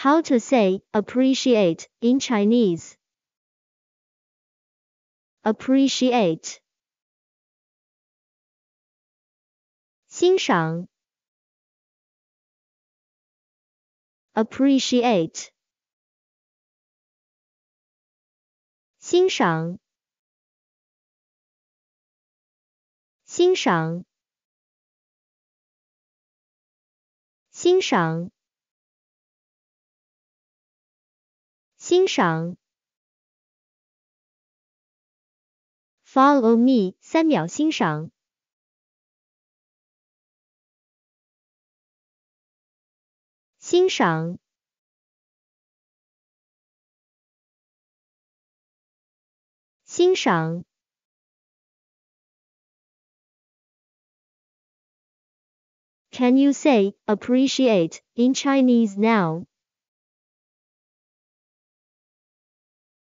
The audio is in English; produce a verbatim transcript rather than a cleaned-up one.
How to say appreciate in Chinese? Appreciate. 欣赏 appreciate 欣赏欣赏欣赏欣赏 Follow me 三秒欣赏欣赏欣赏 Can you say appreciate in Chinese now?